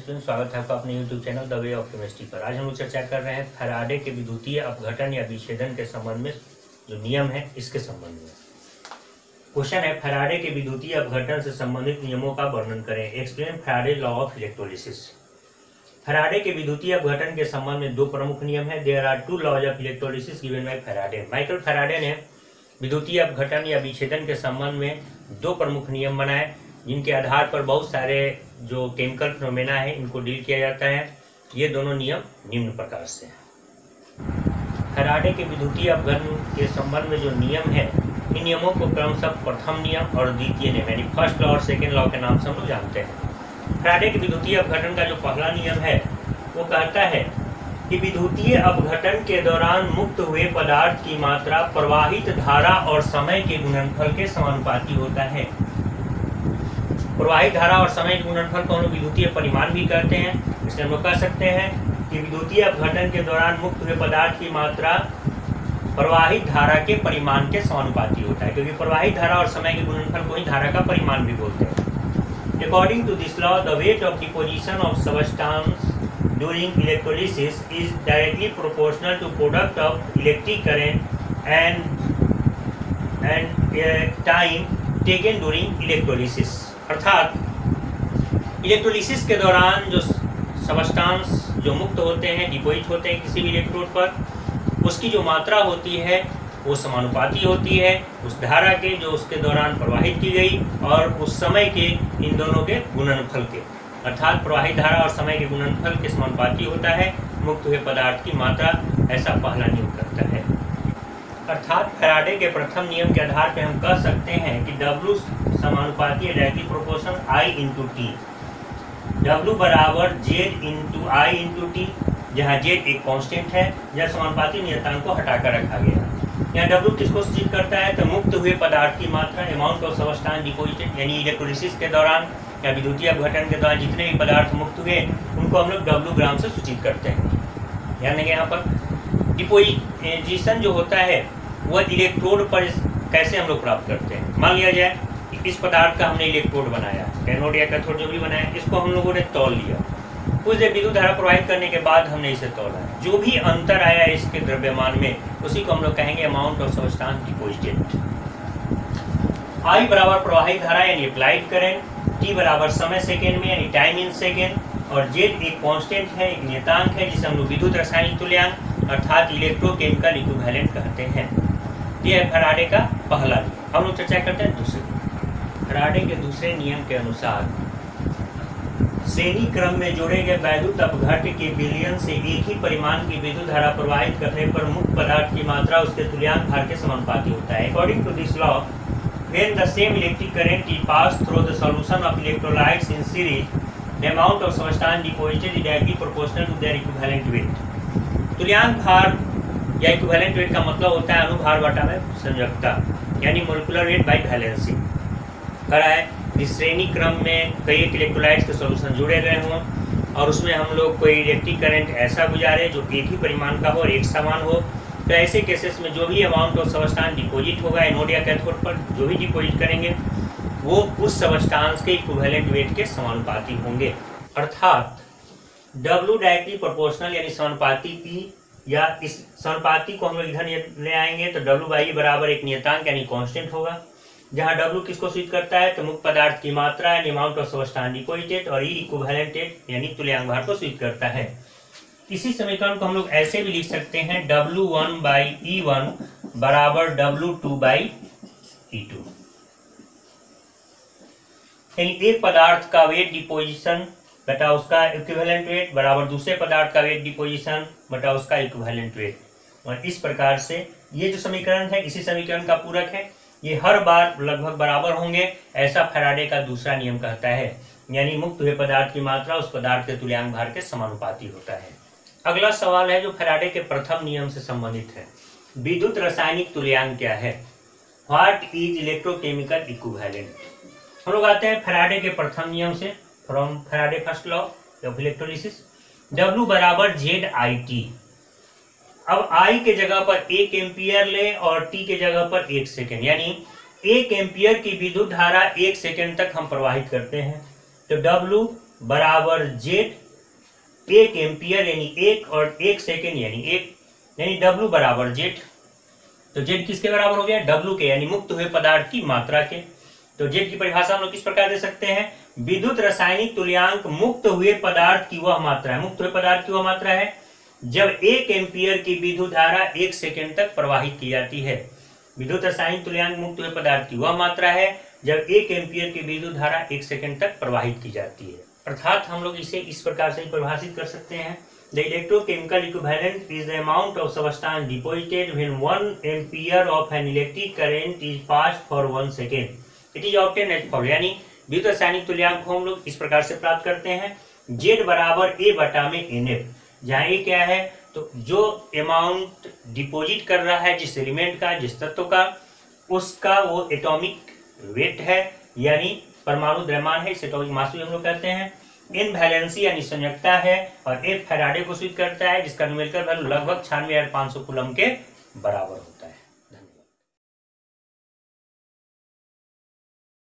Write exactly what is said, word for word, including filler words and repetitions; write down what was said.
Student, स्वागत है आपका अपने YouTube channel the way of chemistry पर। आज हम लोग चर्चा कर रहे हैं फैराडे के विद्युतीय अपघटन या विच्छेदन के संबंध में जो नियम है इसके संबंध में। क्वेश्चन है, फैराडे के विद्युतीय अपघटन से संबंधित नियमों का वर्णन करें। Explain Faraday law of electrolysis. Faraday के विद्युतीय अपघटन के संबंध में दो प्रमुख नियम है। There are two laws of electrolysis given by Faraday. Michael Faraday ने विद्युतीय अपघटन या विच्छेदन के संबंध में दो प्रमुख नियम बनाए, जिनके आधार पर बहुत सारे जो केमिकल फिनोमेना है इनको डील किया जाता है। ये दोनों नियम निम्न प्रकार से हैं। फैराडे के विद्युतीय अपघटन के संबंध में जो नियम है, इन नियमों को क्रमशः प्रथम नियम और द्वितीय नियम यानी फर्स्ट लॉ और सेकेंड लॉ के नाम से हम लोग जानते हैं। फैराडे के विद्युतीय अपघटन का जो पहला नियम है वो कहता है कि विद्युतीय अपघटन के दौरान मुक्त हुए पदार्थ की मात्रा प्रवाहित धारा और समय के गुणनफल के समानुपाती होता है। प्रवाहित धारा और समय के गुणनफल को हम लोग विद्युतीय परिमाण भी कहते हैं। इसलिए हम लोग कह सकते हैं कि विद्युतीय अपघटन के दौरान मुक्त हुए पदार्थ की मात्रा प्रवाहित धारा के परिमाण के समानुपाती होता है, क्योंकि प्रवाहित धारा और समय के गुणनफल को ही धारा का परिमाण भी बोलते हैं। According to this law, the weight of deposition of substance during electrolysis is directly proportional to product of electric current and and uh, time taken during electrolysis। अर्थात इलेक्ट्रोलिसिस के दौरान जो सबस्टेंस जो मुक्त होते हैं, डिपोजिट होते हैं किसी भी इलेक्ट्रोड पर, उसकी जो मात्रा होती है वो समानुपाती होती है उस धारा के जो उसके दौरान प्रवाहित की गई और उस समय के इन दोनों के गुणनफल के। अर्थात प्रवाहित धारा और समय के गुणनफल के समानुपाती होता है मुक्त हुए पदार्थ की मात्रा, ऐसा पहला नियम करता है। अर्थात फैराडे के प्रथम नियम के आधार पर हम कह सकते हैं कि W समानुपाती है directly proportional I into T. W बराबर Z into I into T, जहाँ Z एक कांस्टेंट है, जहाँ समानुपाती नियतांक को हटाकर रखा गया। यहाँ W किसको सूचित करता है तो मुक्त हुए पदार्थ की मात्रा, अमाउंट ऑफ सबस्टेंस डिपोजिटेड, यानी इलेक्ट्रोलिसिस के दौरान या विद्युतीय अपघटन के दौरान जितने भी पदार्थ मुक्त हुए उनको हम लोग W ग्राम से सूचित करते हैं। ध्यान देंगे यहाँ पर डिपोजिशन जो होता है वह इलेक्ट्रोड पर कैसे हम लोग प्राप्त करते हैं। मान लिया जाए कि इस पदार्थ का हमने इलेक्ट्रोड बनाया, एनोड या कैथोड जो भी बनाया, इसको हम लोगों ने तौल लिया। कुछ देर विद्युत धारा प्रवाहित करने के बाद हमने इसे तौला। जो भी अंतर आया इसके द्रव्यमान में, उसी को हम लोग कहेंगे amount of substance deposited. I बराबर प्रवाहित धारा यानी अप्लाइड करेंट, टी बराबर समय सेकेंड में यानी टाइम इन सेकेंड, और जेड एक कांस्टेंट है, एक नियतांक है जिसे हम लोग विद्युत रासायनिक तुल्यांक अर्थात इलेक्ट्रोकेमिकल इक्विवेलेंट कहते हैं। यह है फैराडे का पहला नियम। हम लोग चर्चा करते हैं दूसरे नियम। फैराडे के दूसरे नियम के अनुसार श्रेणी क्रम में जोड़े गए वैद्युत अपघट के बिलियन से एक ही परिमाण की विद्युत धारा प्रवाहित करने पर मुक्त पदार्थ की मात्रा उसके तुल्यांक भार के समानुपाती होता है। According to this law, when the same electric current is passed through the solution of electrolytes in series, the amount of substance deposited is directly proportional to their equivalent weight। तुल्यांक भार या इक्विवेलेंट वेट का मतलब होता है अनुभार बटा में संयोजकता, यानी मोलिकुलर वेट बाई वैलेंसी। करा है जिस श्रेणी क्रम में कई एक इलेक्ट्रोलाइट्स के सॉल्यूशन जुड़े गए हों और उसमें हम लोग कोई इलेक्ट्रिक करंट ऐसा गुजारे जो एक ही परिमाण का हो और एक समान हो, तो ऐसे केसेस में जो भी अमाउंट ऑफ सबस्टेंस डिपोजिट होगा एनोड या कैथोड पर, जो भी डिपोजिट करेंगे वो उस सबस्टेंस के इक्विवेलेंट वेट के समानुपाती होंगे। अर्थात W डायरेक्टली प्रोपोर्शनल यानी समानुपाती P, या इस समानुपाती को हम लोग इधर ले आएंगे तो W बाई बराबर एक नियतांक यानी कांस्टेंट होगा, जहां W किसको सूचित करता है तो मुक्त पदार्थ की मात्रा यानी अमाउंट ऑफ सबस्टेंस डिपोजिटेड, और E इक्विवेलेंट यानी तुल्यांक भार को सूचित करता है। इसी समीकरण को हम लोग ऐसे भी लिख सकते हैं W one by E one बराबर W two by E two, यानी एक पदार्थ का वेट डिपोजिशन बटा उसका इक्विवेलेंट वेट बराबर दूसरे पदार्थ का वेट डिपोजिशन बटा उसका इक्विवेलेंट वेट। और इस प्रकार से ये जो समीकरण है इसी समीकरण का पूरक है, ये हर बार लगभग बराबर होंगे, ऐसा फैराडे का दूसरा नियम कहता है। यानी मुक्त हुए पदार्थ की मात्रा उस पदार्थ के तुल्यांक भार के समानुपाती होता है। अगला सवाल है जो फैराडे के प्रथम नियम से संबंधित है। विद्युत रासायनिक तुल्यांक क्या है? What is electrochemical equivalent? हम लोग आते हैं फैराडे के प्रथम नियम से, from Faraday first law of electrolysis. W बराबर जेड आई टी। अब I के जगह पर एक एम्पियर ले और T के जगह पर एक सेकेंड, यानी एक एम्पियर की विद्युत धारा एक सेकेंड तक हम प्रवाहित करते हैं। तो W बराबर जेड एक एम्पियर यानी एक और एक सेकेंड यानी एक, यानी डब्ल्यू बराबर जेड। तो जेड किसके बराबर हो गया? डब्ल्यू के, यानी मुक्त हुए पदार्थ की मात्रा के। तो जेड की परिभाषा हम लोग किस प्रकार दे सकते हैं? विद्युत रासायनिक तुल्यांक मुक्त हुए पदार्थ की वह मात्रा है, मुक्त हुए पदार्थ की वह मात्रा है जब एक एम्पियर की विद्युत धारा एक सेकेंड तक प्रवाहित की जाती है। विद्युत रासायनिक तुल्यांक मुक्त हुए पदार्थ की वह मात्रा है जब एक एम्पियर की विद्युत धारा एक सेकेंड तक प्रवाहित की जाती है। अर्थात हम लोग इसे इस प्रकार से परिभाषित कर सकते हैं, the electrochemical equivalent is the amount of substance deposited when one ampere of an electric current is passed for one second, it is obtained as following. यानी विद्युत रासायनिक तुल्यांक को हम लोग इस प्रकार से प्राप्त करते हैं, जेड बराबर ए बटा में एन एफ, जहाँ ए क्या है? तो जो अमाउंट डिपॉजिट कर रहा है जिस एलिमेंट का, जिस तत्व का, उसका वो एटॉमिक वेट है यानी परमाणु द्रव्यमान है, इसे एटॉमिक मास भी हम लोग कहते हैं। एन वैलेंसी यानी संयोजकता है, और एफ फैराडे को सूचित करता है जिसका न्यूमेरिकल वैल्यू लगभग छियानवे हजार पाँच सौ कूलम के बराबर होता है।